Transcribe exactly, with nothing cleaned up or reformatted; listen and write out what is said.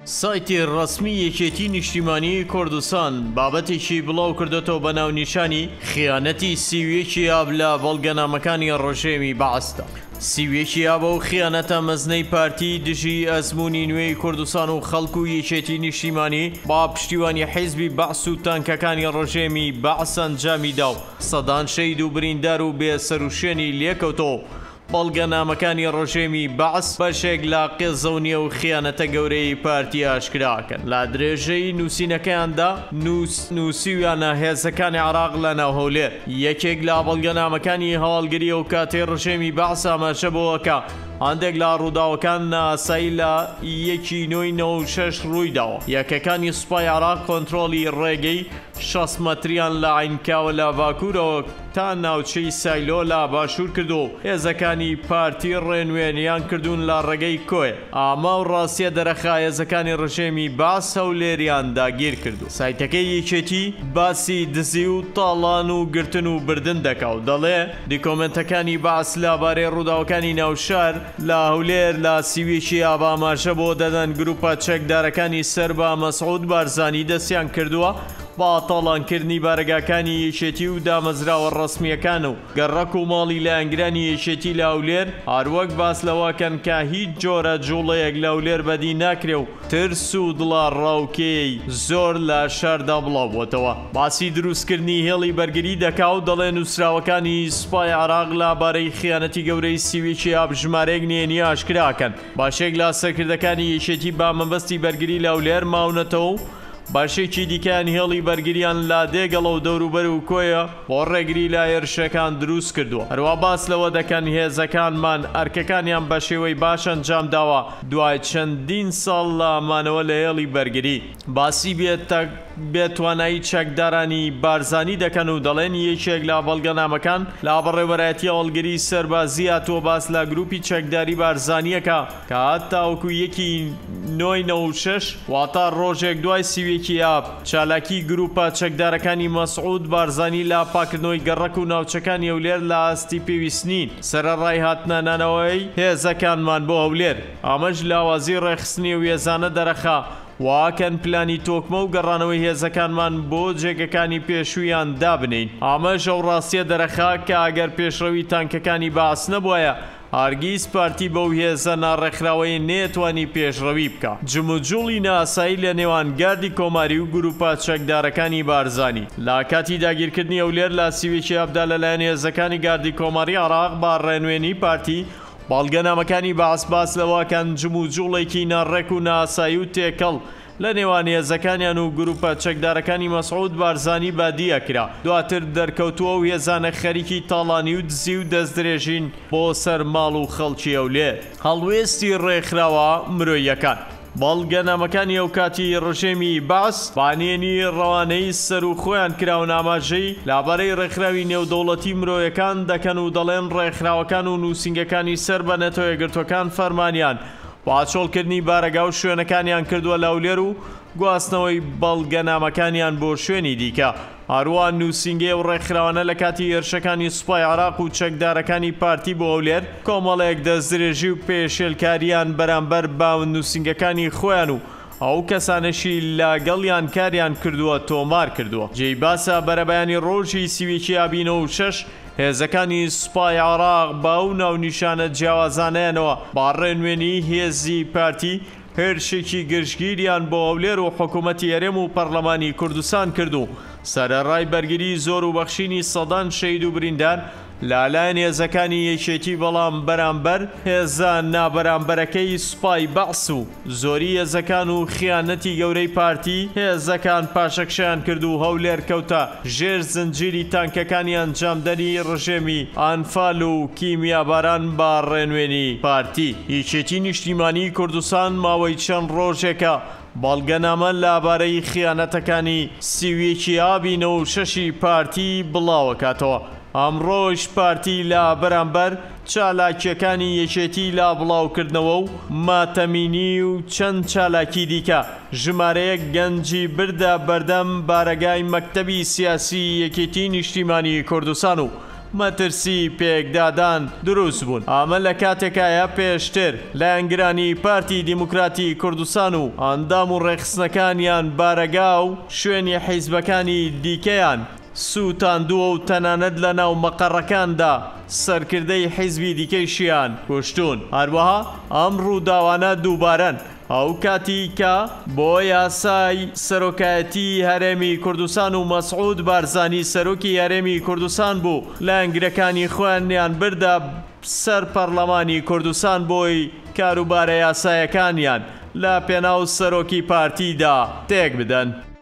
سایتی ڕسمی یەکێتی نیشتیمانی کوردستان بابەتێکی بڵاو کردێتەوە بە ناونیشانی خیانەتی سیویەکی ئاب لە بەڵگەنامەکانی ڕۆژێمی بەعەسدا. سیویەکی ئابە و خیانەتە مەزنەی پارتی دژی ئەزموونی نوێی کوردستان و خەڵک و یەکێتی نیشتیمانی با پشتیوانی حیزبی بەعس و تانکەکانی ڕۆژێمی بەعس ئەنجامیدا و سەدان شەید و بریندار و بێسەروشێنی لێکەوتەوە. بەڵگەنامەکانی ڕۆژێمی بەعس بەشێک لە قێزەونیە و خیانەتە گەورەی پارتی ئاشکراکەن. لە درێژەی نووسینەکەیاندا نووسیویانە هێزەکانی عێراق لە ناو هەولێر. یەکێک لە بەڵگەنامەکانی هەواڵگریە و کاتێ ڕۆژێمی بەعس ئاماژە بووەکە هەندێک لە ڕووداوەکان ناسایی لە یەکی نۆی نۆ شەش ڕوویداوە. یەکەکانی سوپای عێراق کۆنتڕۆلی ڕێگەی شەست مەتریان لە عینکاوە لە باکوورەوە تا ناوچەی سایلۆ لە باشوور کردو. هێزەکانی پارتی ڕێنوێنیان کردوون لە ڕێگەی کۆیە. ئاما و ڕاستیە دەرەخا هێزەکانی ڕژێمی بەعس هەولێریان داگیر کردو. سایتەکەی یەکێتی باسی دزی و تاڵان و گرتن و بردن دەکا و دەڵێ دیکۆمنتەکانی بەعس لەبارەی ڕووداوەکانی ناوشار لە هەولێر لە سیویەکی ئاب ئاماژە بۆ دەدەن. گروپە چەکدارەکانی سەر بە مەسعود بارزانی دەستیان کردووە با تاڵانکردنی بارگاکانی یەکێتی و دامەزراوە ڕسمیەکان و گەڕەک و ماڵی لە ئەنگرانی یەکێتی لە هەولێر هەروەک باس لەواکەن کە هیچ جۆرە جوڵەیەک لە هەولێر بەدی ناکرێ و ترس و دڵە ڕاوکەی زۆر لە شاردا بڵاو بۆتەوە. باسی دروستکردنی هێڵی بەرگری دەکا و دەڵێن نووسراوەکانی سوپای عێراق لەبارەی خیانەتی گەورەی سیویەکی ئاب ژمارەیەک نێنی ئاشکراکەن. باشێک لە سەرکردەکانی یەکێتی با مەبەستی بەرگری لە هەولێر ماونەتەوە و باشێکی دیکەیان هێڵی بەرگریان لا دێگەڵە و دەوروبەر و کۆیە بۆ ڕێگری لە هێرشەکان دروست کردووە. هەروە باس لەوە دەکەن هێزەکانمان ئەرکەکانیان بە شێوەی باش ئەنجام داوە دوای چەندین ساڵ لە ئامانەوە لە هێڵی بەرگری. باسی بێتوانایی چەکدارانی بارزانی دەکەن و دەڵێن یەکێک لە بەڵگەنامەکان لە بەڕێوەبەرەتی هەوڵگری سەربازی هاتووە باس لە گروپی چەکداری بارزانیەکە کە هەتاوەکو یەکی نۆی نۆ شەش واتە ڕۆژێک دوای سیویەکی ئاب چالاکی گروپە چەکدارەکانی مەسعود بارزانی لە پاکردنەوەی گەڕەک و ناوچەکانی هەولێر لە ئاستی پێویستنین سەرەڕای هاتنەنانەوەی هێزەکانمان بۆ هەولێر. ئامەش لاوازی ڕێخستنی و هێزانە دەرەخا واکەن پلانی تۆکمە و گەڕانەوەی هێزەکانمان بۆ جێگەکانی پێشوویان دابنین. ئامەش ئەو ڕاستیە دەرەخا کە ئەگەر پێشڕەوی تانکەکانی بەعس نەبووایە هەرگیز پارتی بەو هێزە ناڕێکخراوەی نێتوانی پێشڕەوی بکە. جموجوڵی ناسایی لە نێوان گاردی کۆماری و گروپە چەکدارەکانی بارزانی لە کاتی داگیرکردنی هەولێر لە سیویەکی ئابدا لەلایەن هێزەکانی گاردی کۆماری عێراق با ڕێنوێنی پارتی بەڵگەنامەکانی بەعس باس لەواکەن جموجوڵێکی ناڕێک و ناسایی و تێکەڵ لە نێوان هێزەکانیان و گروپە چەکدارەکانی مەسعود بارزانی بادیەکرا. دواتر دەرکەوتووە و هێزانە خەریکی تاڵانی و دزی و دەستدرێژین بۆ سەر ماڵ و خەڵکی هەولێر. هەڵوێستی ڕێکخراوە مرۆییەکان بەڵگەنامەکانی ئەو کاتی ڕژێمی بەعس بانێنی ڕەوانەی سەر و خۆیان کراون ئاماژەی لەبارەی ڕێکخراوی نێودەوڵەتی مرۆیەکان دەکەن و دەڵێن ڕێکخراوەکان و نووسینگەکانی سەر بە نەتۆ یەکگرتوەکان فەرمانیان پاچۆڵکردنی بارەگا و شوێنەکانیان کردووە لە هەولێر و گواستنەوەی بەڵگەنامەکانیان بۆ شوێنی دیکە. هەروان نووسینگە و ڕێکخراوانە لە کاتی هێرشەکانی سوپای عێراق و چەکدارەکانی پارتی بۆ هەولێر کۆمەڵێک دەستدرێژی و پێشێلکاریان بەرامبەر باون نووسینگەکانی خۆیان و ئەو کەسانەشی لاگەڵیان کاریان کردووە تۆمار کردووە. جێی باسە بەرەبەیانی ڕۆژی سیویەکی ئابی نۆ شەش هێزەکانی سوپای عێراق با و ناونیشانە جیاوازانەیانەوە با ڕێنوێنی هێزی پارتی هێرشێکی گرژگیریان بۆ هەولێر و حکوومەتی هەرێم و پەرلەمانی کوردستان کردو. سەرەڕای بەرگری زۆر و بەخشینی سەدان شەید و بریندار لەلایەن هێزەکانی یەکێتی بەڵام بەرامبەر هێزە نابەرامبەرەکەی سوپای بەعس و زۆری هێزەکان و خیانەتی گەورەی پارتی هێزەکان پاشەکشیان کرد و هەولێر کەوتە ژێر زنجیری تانکەکانی ئەنجامدەنی ڕژێمی ئانفال و کیمیاباران با ڕێنوێنی پارتی. یەکێتی نیشتیمانی کوردستان ماوەی چەند ڕۆژێکە بەڵگەنامە لەبارەی خیانەتەکانی سیویەکی ئابی نۆ شەشی پارتی بڵاوەکاتەوە. ئەمڕۆژ پارتی لە بەرامبەر چالاکیەکانی یەکێتی لا بڵاوکردنەوە و ماتەمینی و چەند چالاکی دیکە ژمارەیەک گەنجی بردە بەردەم بارەگای مەکتەبی سیاسی یەکێتی نیشتیمانی کوردستان و مەترسی پێکدادان دروست بوون. ئەمە لە کاتێکایە پێشتر لایەنگرانی پارتی دیموکراتی کوردستان و ئەندام و ڕێخستنەکانیان بارەگا و شوێنی حیزبەکانی دیکەیان سووتاندووە و تەنانەت لە ناو مەقەڕەکاندا سەرکردەی حیزبی دیکەیشیان کوشتون. هەروەها ئەم ڕووداوانە دووبارەن ئەو کاتی کە بۆ یاسای سەرۆکایەتی هەرێمی کوردستان و مەسعود بارزانی سەرۆکی هەرێمی کوردستان بوو لایەنگرەکانی خۆیانیان بردە سەر پەرلەمانی کوردستان بۆی کاروبارە یاسایەکانیان لە پێناو سەرۆکی پارتیدا تێک بدەن.